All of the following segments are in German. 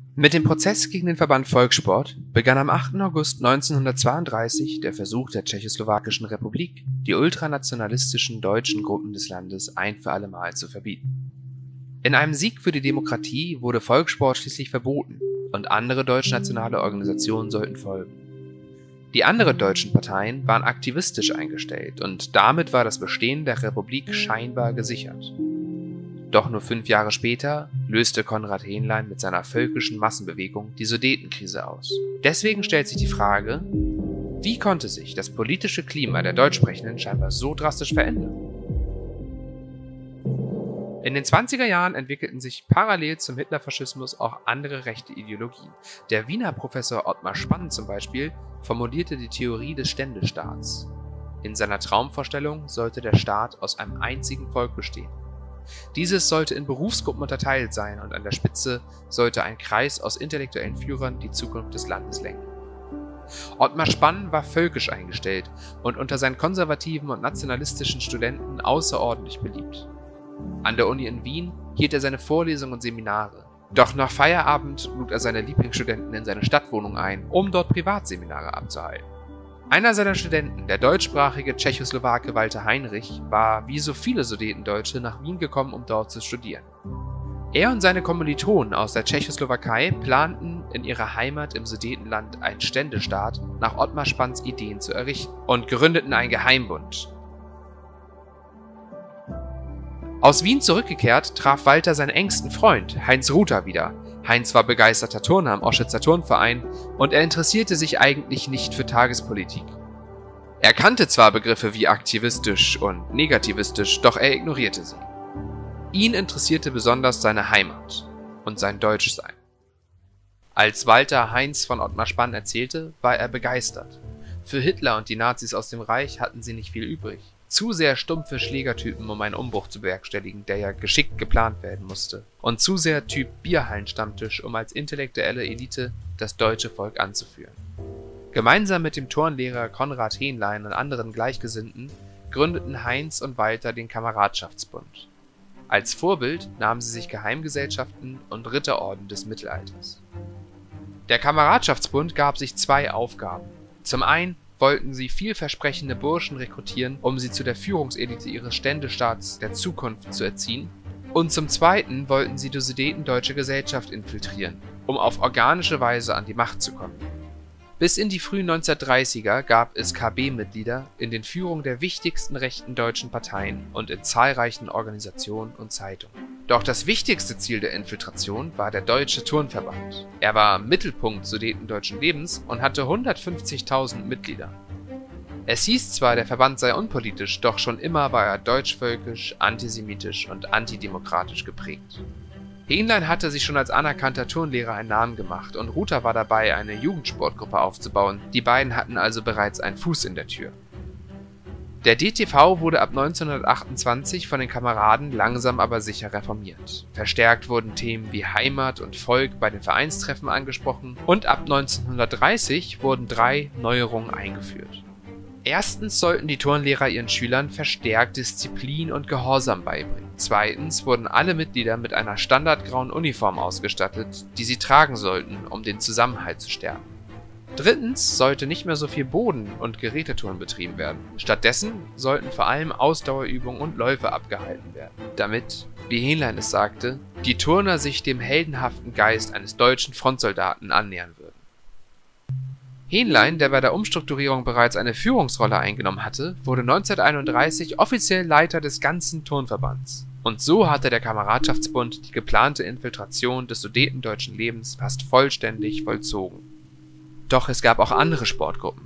Mit dem Prozess gegen den Verband Volkssport begann am 8. August 1932 der Versuch der Tschechoslowakischen Republik, die ultranationalistischen deutschen Gruppen des Landes ein für alle Mal zu verbieten. In einem Sieg für die Demokratie wurde Volkssport schließlich verboten und andere deutschnationale Organisationen sollten folgen. Die anderen deutschen Parteien waren aktivistisch eingestellt und damit war das Bestehen der Republik scheinbar gesichert. Doch nur 5 Jahre später löste Konrad Henlein mit seiner völkischen Massenbewegung die Sudetenkrise aus. Deswegen stellt sich die Frage, wie konnte sich das politische Klima der Deutschsprechenden scheinbar so drastisch verändern? In den 20er Jahren entwickelten sich parallel zum Hitlerfaschismus auch andere rechte Ideologien. Der Wiener Professor Ottmar Spann zum Beispiel formulierte die Theorie des Ständestaats. In seiner Traumvorstellung sollte der Staat aus einem einzigen Volk bestehen. Dieses sollte in Berufsgruppen unterteilt sein und an der Spitze sollte ein Kreis aus intellektuellen Führern die Zukunft des Landes lenken. Ottmar Spann war völkisch eingestellt und unter seinen konservativen und nationalistischen Studenten außerordentlich beliebt. An der Uni in Wien hielt er seine Vorlesungen und Seminare. Doch nach Feierabend lud er seine Lieblingsstudenten in seine Stadtwohnung ein, um dort Privatseminare abzuhalten. Einer seiner Studenten, der deutschsprachige Tschechoslowake Walter Heinrich, war wie so viele Sudetendeutsche nach Wien gekommen, um dort zu studieren. Er und seine Kommilitonen aus der Tschechoslowakei planten, in ihrer Heimat im Sudetenland einen Ständestaat nach Ottmar Spanns Ideen zu errichten und gründeten einen Geheimbund. Aus Wien zurückgekehrt, traf Walter seinen engsten Freund, Heinz Ruther, wieder. Heinz war begeisterter Turner im Oschitzer Turnverein und er interessierte sich eigentlich nicht für Tagespolitik. Er kannte zwar Begriffe wie aktivistisch und negativistisch, doch er ignorierte sie. Ihn interessierte besonders seine Heimat und sein Deutschsein. Als Walter Heinz von Ottmar Spann erzählte, war er begeistert. Für Hitler und die Nazis aus dem Reich hatten sie nicht viel übrig. Zu sehr stumpfe Schlägertypen, um einen Umbruch zu bewerkstelligen, der ja geschickt geplant werden musste. Und zu sehr Typ Bierhallenstammtisch, um als intellektuelle Elite das deutsche Volk anzuführen. Gemeinsam mit dem Turnlehrer Konrad Henlein und anderen Gleichgesinnten gründeten Heinz und Walter den Kameradschaftsbund. Als Vorbild nahmen sie sich Geheimgesellschaften und Ritterorden des Mittelalters. Der Kameradschaftsbund gab sich 2 Aufgaben. Zum einen wollten sie vielversprechende Burschen rekrutieren, um sie zu der Führungselite ihres Ständestaats der Zukunft zu erziehen. Und zum Zweiten wollten sie die sudetendeutsche Gesellschaft infiltrieren, um auf organische Weise an die Macht zu kommen. Bis in die frühen 1930er gab es KB-Mitglieder in den Führungen der wichtigsten rechten deutschen Parteien und in zahlreichen Organisationen und Zeitungen. Doch das wichtigste Ziel der Infiltration war der Deutsche Turnverband. Er war Mittelpunkt sudetendeutschen Lebens und hatte 150.000 Mitglieder. Es hieß zwar, der Verband sei unpolitisch, doch schon immer war er deutschvölkisch, antisemitisch und antidemokratisch geprägt. Henlein hatte sich schon als anerkannter Turnlehrer einen Namen gemacht und Ruther war dabei, eine Jugendsportgruppe aufzubauen. Die beiden hatten also bereits einen Fuß in der Tür. Der DTV wurde ab 1928 von den Kameraden langsam aber sicher reformiert. Verstärkt wurden Themen wie Heimat und Volk bei den Vereinstreffen angesprochen und ab 1930 wurden 3 Neuerungen eingeführt. Erstens sollten die Turnlehrer ihren Schülern verstärkt Disziplin und Gehorsam beibringen. Zweitens wurden alle Mitglieder mit einer standardgrauen Uniform ausgestattet, die sie tragen sollten, um den Zusammenhalt zu stärken. Drittens sollte nicht mehr so viel Boden- und Geräteturnen betrieben werden. Stattdessen sollten vor allem Ausdauerübungen und Läufe abgehalten werden, damit, wie Henlein es sagte, die Turner sich dem heldenhaften Geist eines deutschen Frontsoldaten annähern würden. Henlein, der bei der Umstrukturierung bereits eine Führungsrolle eingenommen hatte, wurde 1931 offiziell Leiter des ganzen Turnverbands. Und so hatte der Kameradschaftsbund die geplante Infiltration des sudetendeutschen Lebens fast vollständig vollzogen. Doch es gab auch andere Sportgruppen.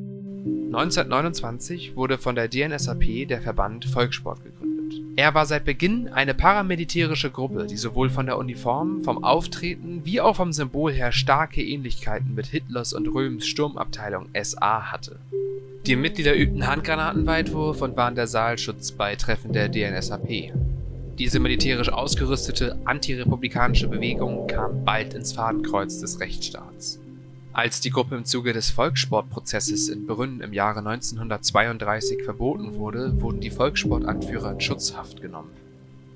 1929 wurde von der DNSAP der Verband Volkssport gegründet. Er war seit Beginn eine paramilitärische Gruppe, die sowohl von der Uniform, vom Auftreten wie auch vom Symbol her starke Ähnlichkeiten mit Hitlers und Röhms Sturmabteilung SA hatte. Die Mitglieder übten Handgranatenweitwurf und waren der Saalschutz bei Treffen der DNSAP. Diese militärisch ausgerüstete antirepublikanische Bewegung kam bald ins Fadenkreuz des Rechtsstaats. Als die Gruppe im Zuge des Volkssportprozesses in Brünn im Jahre 1932 verboten wurde, wurden die Volkssportanführer in Schutzhaft genommen.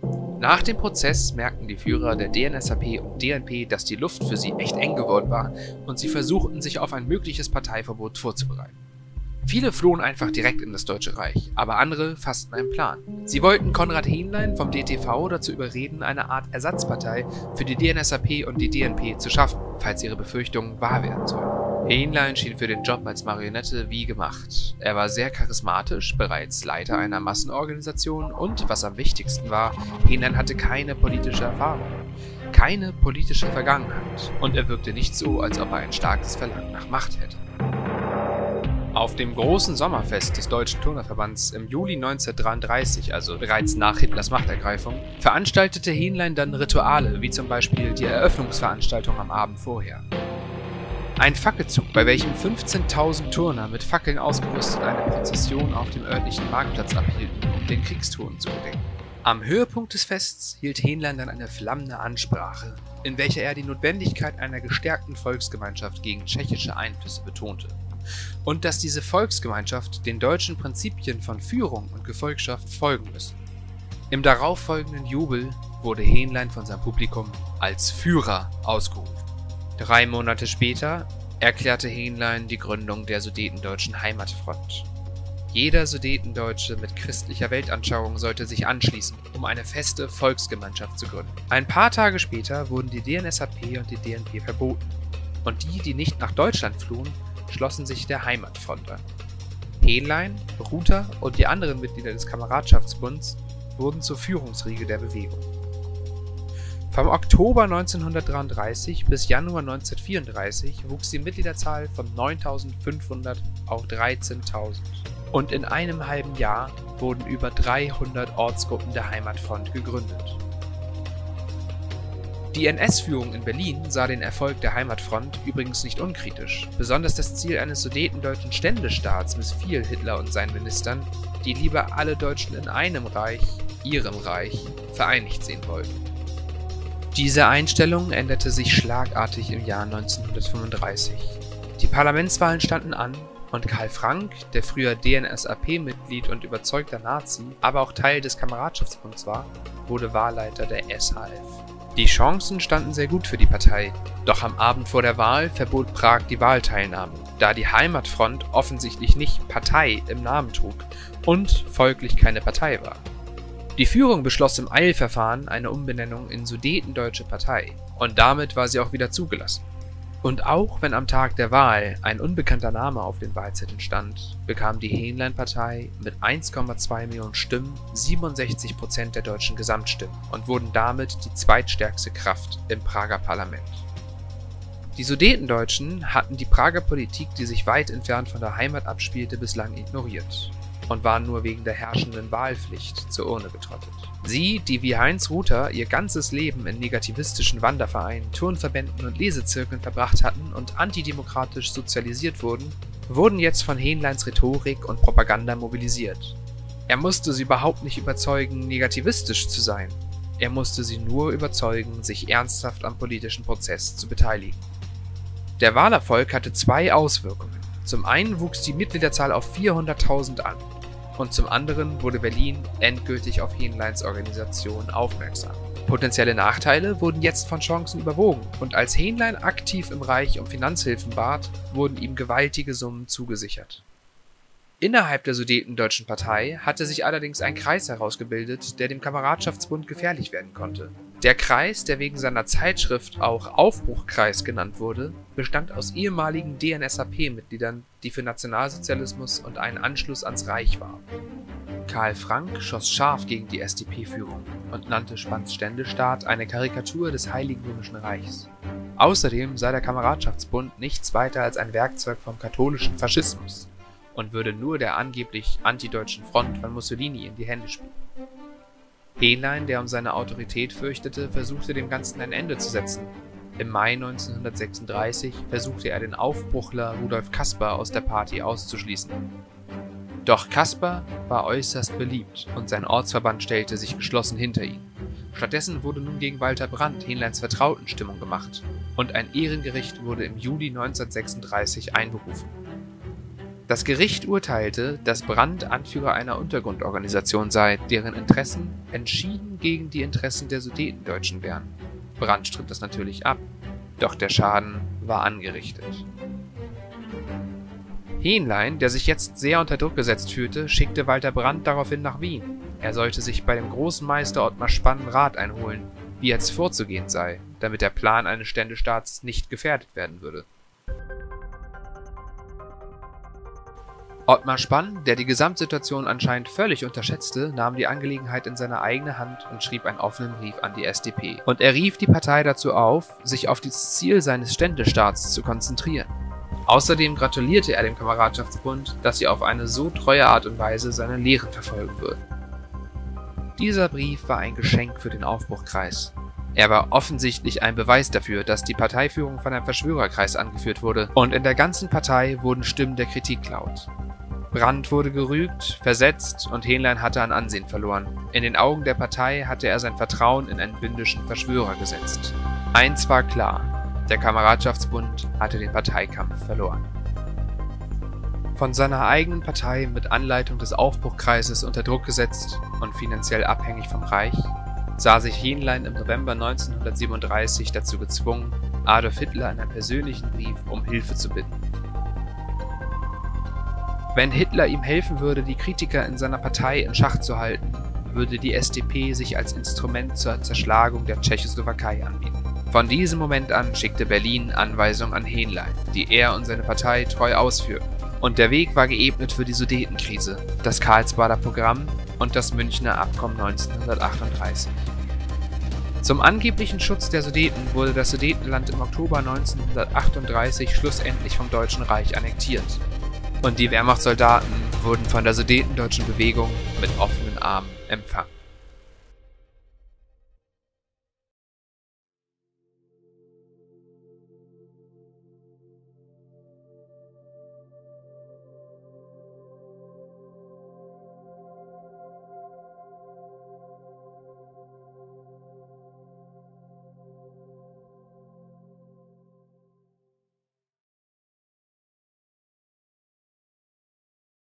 Nach dem Prozess merkten die Führer der DNSAP und DNP, dass die Luft für sie echt eng geworden war und sie versuchten, sich auf ein mögliches Parteiverbot vorzubereiten. Viele flohen einfach direkt in das Deutsche Reich, aber andere fassten einen Plan. Sie wollten Konrad Henlein vom DTV dazu überreden, eine Art Ersatzpartei für die DNSAP und die DNP zu schaffen, falls ihre Befürchtungen wahr werden sollen. Henlein schien für den Job als Marionette wie gemacht. Er war sehr charismatisch, bereits Leiter einer Massenorganisation und, was am wichtigsten war, Henlein hatte keine politische Erfahrung, keine politische Vergangenheit und er wirkte nicht so, als ob er ein starkes Verlangen nach Macht hätte. Auf dem großen Sommerfest des Deutschen Turnerverbands im Juli 1933, also bereits nach Hitlers Machtergreifung, veranstaltete Henlein dann Rituale, wie zum Beispiel die Eröffnungsveranstaltung am Abend vorher. Ein Fackelzug, bei welchem 15.000 Turner mit Fackeln ausgerüstet eine Prozession auf dem örtlichen Marktplatz abhielten, um den Kriegstoten zu gedenken. Am Höhepunkt des Fests hielt Henlein dann eine flammende Ansprache, in welcher er die Notwendigkeit einer gestärkten Volksgemeinschaft gegen tschechische Einflüsse betonte. Und dass diese Volksgemeinschaft den deutschen Prinzipien von Führung und Gefolgschaft folgen müsse. Im darauffolgenden Jubel wurde Henlein von seinem Publikum als Führer ausgerufen. 3 Monate später erklärte Henlein die Gründung der Sudetendeutschen Heimatfront. Jeder Sudetendeutsche mit christlicher Weltanschauung sollte sich anschließen, um eine feste Volksgemeinschaft zu gründen. Ein paar Tage später wurden die DNSAP und die DNP verboten. Und die nicht nach Deutschland flohen, schlossen sich der Heimatfront an. Henlein, Ruther und die anderen Mitglieder des Kameradschaftsbunds wurden zur Führungsriege der Bewegung. Vom Oktober 1933 bis Januar 1934 wuchs die Mitgliederzahl von 9.500 auf 13.000. Und in einem halben Jahr wurden über 300 Ortsgruppen der Heimatfront gegründet. Die NS-Führung in Berlin sah den Erfolg der Heimatfront übrigens nicht unkritisch. Besonders das Ziel eines sudetendeutschen Ständestaats missfiel Hitler und seinen Ministern, die lieber alle Deutschen in einem Reich, ihrem Reich, vereinigt sehen wollten. Diese Einstellung änderte sich schlagartig im Jahr 1935. Die Parlamentswahlen standen an und Karl Frank, der früher DNSAP-Mitglied und überzeugter Nazi, aber auch Teil des Kameradschaftsbunds war, wurde Wahlleiter der SHF. Die Chancen standen sehr gut für die Partei, doch am Abend vor der Wahl verbot Prag die Wahlteilnahme, da die Heimatfront offensichtlich nicht Partei im Namen trug und folglich keine Partei war. Die Führung beschloss im Eilverfahren eine Umbenennung in Sudetendeutsche Partei und damit war sie auch wieder zugelassen. Und auch wenn am Tag der Wahl ein unbekannter Name auf den Wahlzetteln stand, bekam die Henlein-Partei mit 1,2 Millionen Stimmen 67% der deutschen Gesamtstimmen und wurden damit die zweitstärkste Kraft im Prager Parlament. Die Sudetendeutschen hatten die Prager Politik, die sich weit entfernt von der Heimat abspielte, bislang ignoriert und waren nur wegen der herrschenden Wahlpflicht zur Urne getrottet. Sie, die wie Heinz Ruther ihr ganzes Leben in negativistischen Wandervereinen, Turnverbänden und Lesezirkeln verbracht hatten und antidemokratisch sozialisiert wurden, wurden jetzt von Henleins Rhetorik und Propaganda mobilisiert. Er musste sie überhaupt nicht überzeugen, negativistisch zu sein. Er musste sie nur überzeugen, sich ernsthaft am politischen Prozess zu beteiligen. Der Wahlerfolg hatte 2 Auswirkungen. Zum einen wuchs die Mitgliederzahl auf 400.000 an. Und zum anderen wurde Berlin endgültig auf Henleins Organisation aufmerksam. Potenzielle Nachteile wurden jetzt von Chancen überwogen und als Henlein aktiv im Reich um Finanzhilfen bat, wurden ihm gewaltige Summen zugesichert. Innerhalb der Sudetendeutschen Partei hatte sich allerdings ein Kreis herausgebildet, der dem Kameradschaftsbund gefährlich werden konnte. Der Kreis, der wegen seiner Zeitschrift auch Aufbruchkreis genannt wurde, bestand aus ehemaligen DNSAP-Mitgliedern, die für Nationalsozialismus und einen Anschluss ans Reich waren. Karl Frank schoss scharf gegen die SDP-Führung und nannte Spans Ständestaat eine Karikatur des Heiligen Römischen Reichs. Außerdem sei der Kameradschaftsbund nichts weiter als ein Werkzeug vom katholischen Faschismus und würde nur der angeblich antideutschen Front von Mussolini in die Hände spielen. Henlein, der um seine Autorität fürchtete, versuchte dem Ganzen ein Ende zu setzen. Im Mai 1936 versuchte er den Aufbruchler Rudolf Kaspar aus der Party auszuschließen. Doch Kaspar war äußerst beliebt und sein Ortsverband stellte sich geschlossen hinter ihn. Stattdessen wurde nun gegen Walter Brandt Henleins Vertrauten Stimmung gemacht und ein Ehrengericht wurde im Juli 1936 einberufen. Das Gericht urteilte, dass Brandt Anführer einer Untergrundorganisation sei, deren Interessen entschieden gegen die Interessen der Sudetendeutschen wären. Brandt stritt das natürlich ab, doch der Schaden war angerichtet. Henlein, der sich jetzt sehr unter Druck gesetzt fühlte, schickte Walter Brandt daraufhin nach Wien. Er sollte sich bei dem großen Meister Ottmar Spann Rat einholen, wie jetzt vorzugehen sei, damit der Plan eines Ständestaats nicht gefährdet werden würde. Ottmar Spann, der die Gesamtsituation anscheinend völlig unterschätzte, nahm die Angelegenheit in seine eigene Hand und schrieb einen offenen Brief an die SDP. Und er rief die Partei dazu auf, sich auf das Ziel seines Ständestaats zu konzentrieren. Außerdem gratulierte er dem Kameradschaftsbund, dass sie auf eine so treue Art und Weise seine Lehren verfolgen würden. Dieser Brief war ein Geschenk für den Aufbruchkreis. Er war offensichtlich ein Beweis dafür, dass die Parteiführung von einem Verschwörerkreis angeführt wurde, und in der ganzen Partei wurden Stimmen der Kritik laut. Brandt wurde gerügt, versetzt und Henlein hatte an Ansehen verloren. In den Augen der Partei hatte er sein Vertrauen in einen bündischen Verschwörer gesetzt. Eins war klar: Der Kameradschaftsbund hatte den Parteikampf verloren. Von seiner eigenen Partei mit Anleitung des Aufbruchkreises unter Druck gesetzt und finanziell abhängig vom Reich, sah sich Henlein im November 1937 dazu gezwungen, Adolf Hitler in einem persönlichen Brief um Hilfe zu bitten. Wenn Hitler ihm helfen würde, die Kritiker in seiner Partei in Schach zu halten, würde die SDP sich als Instrument zur Zerschlagung der Tschechoslowakei anbieten. Von diesem Moment an schickte Berlin Anweisungen an Henlein, die er und seine Partei treu ausführten. Und der Weg war geebnet für die Sudetenkrise, das Karlsbader Programm und das Münchner Abkommen 1938. Zum angeblichen Schutz der Sudeten wurde das Sudetenland im Oktober 1938 schlussendlich vom Deutschen Reich annektiert. Und die Wehrmachtssoldaten wurden von der Sudetendeutschen Bewegung mit offenen Armen empfangen.